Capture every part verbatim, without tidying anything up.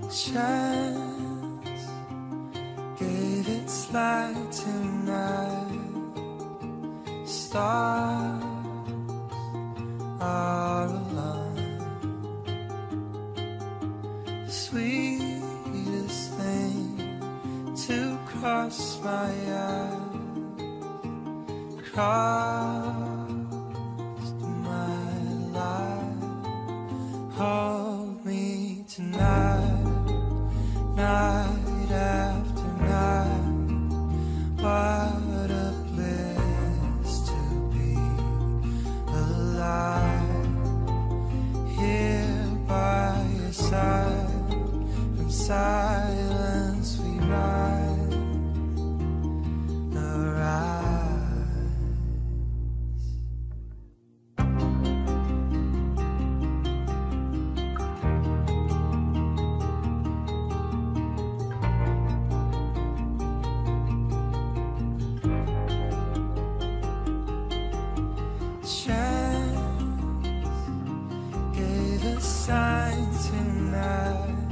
chance gave its light tonight. Stars are aligned. The sweetest thing to cross my eyes, crossed my life. Hold me tonight, night after night. What a bliss to be alive, here by your side. From silence we rise, arise. Chance gave a sign tonight.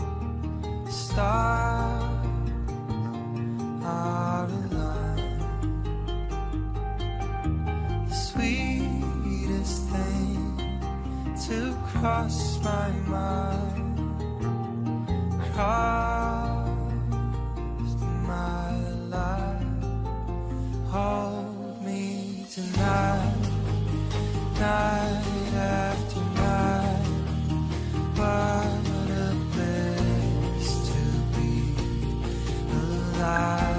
Stars are aligned. The sweetest thing to cross my mind, crossed my life. Hold me tonight, night after night. What a bliss to be alive.